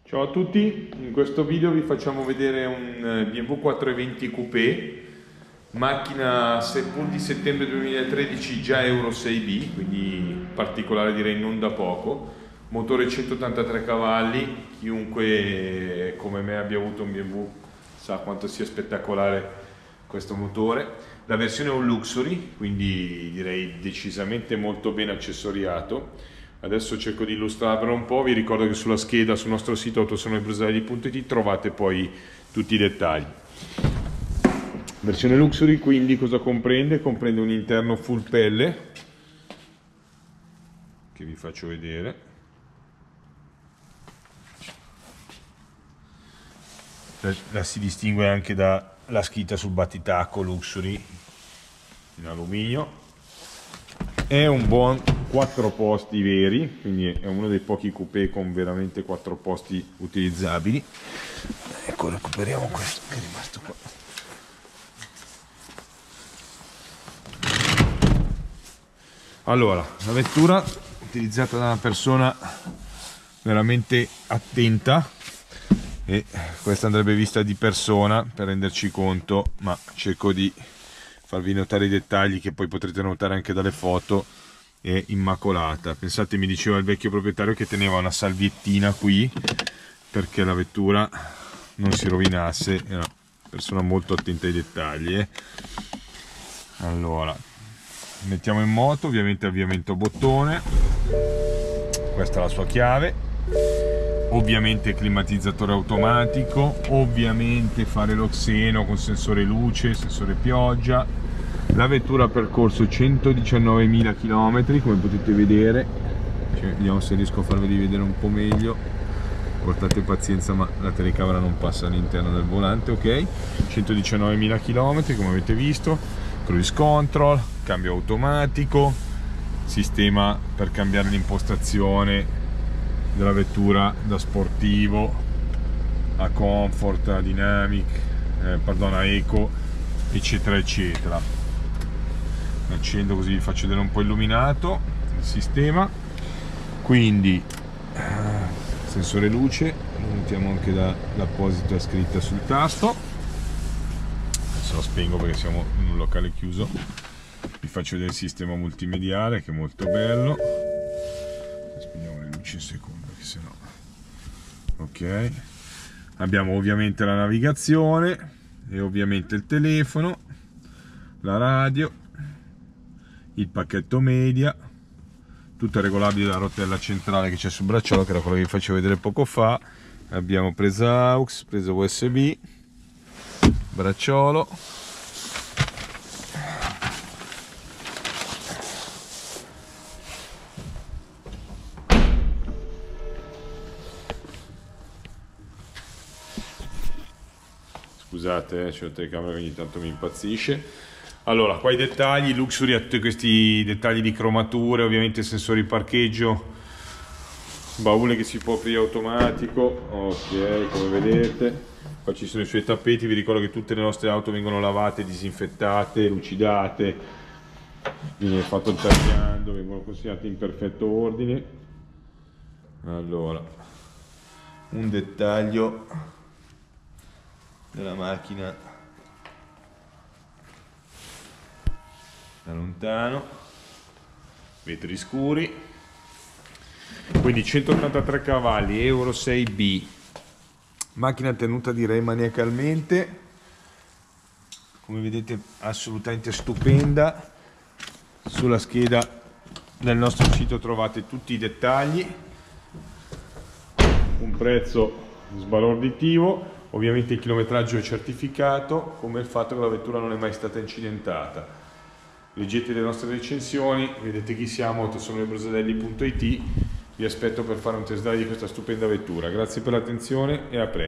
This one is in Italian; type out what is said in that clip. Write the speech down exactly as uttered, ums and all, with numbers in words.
Ciao a tutti, in questo video vi facciamo vedere un B M W quattrocentoventi Coupé, macchina seppur di settembre duemilatredici già Euro sei B, quindi particolare direi non da poco, motore centottantatré cavalli, chiunque come me abbia avuto un B M W sa quanto sia spettacolare questo motore. La versione è un luxury, quindi direi decisamente molto ben accessoriato. Adesso cerco di illustrarvelo un po', vi ricordo che sulla scheda sul nostro sito autosalone brusadelli punto it trovate poi tutti i dettagli. Versione luxury, quindi cosa comprende? Comprende un interno full pelle, che vi faccio vedere. La, la si distingue anche dalla scritta sul battitacco luxury in alluminio. È un buon quattro posti veri, quindi è uno dei pochi coupé con veramente quattro posti utilizzabili. Ecco, recuperiamo questo che è rimasto qua. Allora, la vettura utilizzata da una persona veramente attenta, e questa andrebbe vista di persona per renderci conto, ma cerco di farvi notare i dettagli che poi potrete notare anche dalle foto. È immacolata. Pensate, mi diceva il vecchio proprietario che teneva una salviettina qui perché la vettura non si rovinasse. È una persona molto attenta ai dettagli, eh. Allora, mettiamo in moto, ovviamente avviamento a bottone, questa è la sua chiave, ovviamente climatizzatore automatico, ovviamente fare l'oxeno con sensore luce, sensore pioggia. La vettura ha percorso centodiciannovemila chilometri, come potete vedere, cioè, vediamo se riesco a farveli vedere un po' meglio, portate pazienza ma la telecamera non passa all'interno del volante, ok? centodiciannovemila chilometri come avete visto, cruise control, cambio automatico, sistema per cambiare l'impostazione della vettura da sportivo a comfort, a dynamic, eh, pardon, a eco, eccetera eccetera. Accendo così vi faccio vedere un po' illuminato il sistema. Quindi eh, sensore luce, lo notiamo anche dall'apposita scritta sul tasto. Adesso lo spengo perché siamo in un locale chiuso. Vi faccio vedere il sistema multimediale che è molto bello. Spegniamo le luci un secondo che sennò. Ok, abbiamo ovviamente la navigazione e ovviamente il telefono, la radio, il pacchetto media, tutto regolabile dalla rotella centrale che c'è sul bracciolo, che era quello che vi facevo vedere poco fa. Abbiamo presa A U X, presa U S B, bracciolo, scusate, eh, c'è la telecamera che ogni tanto mi impazzisce. Allora, qua i dettagli, luxury ha tutti questi dettagli di cromature, ovviamente sensori parcheggio, baule che si può aprire automatico, ok, come vedete. Qua ci sono i suoi tappeti, vi ricordo che tutte le nostre auto vengono lavate, disinfettate, lucidate, viene fatto il tagliando, vengono consegnate in perfetto ordine. Allora, un dettaglio della macchina da lontano, vetri scuri, quindi centottantatré cavalli, Euro sei B, macchina tenuta direi maniacalmente, come vedete assolutamente stupenda. Sulla scheda del nostro sito trovate tutti i dettagli, un prezzo sbalorditivo, ovviamente il chilometraggio è certificato, come il fatto che la vettura non è mai stata incidentata. Leggete le nostre recensioni, vedete chi siamo, autosalone brusadelli punto it. Vi aspetto per fare un test drive di questa stupenda vettura. Grazie per l'attenzione e a presto.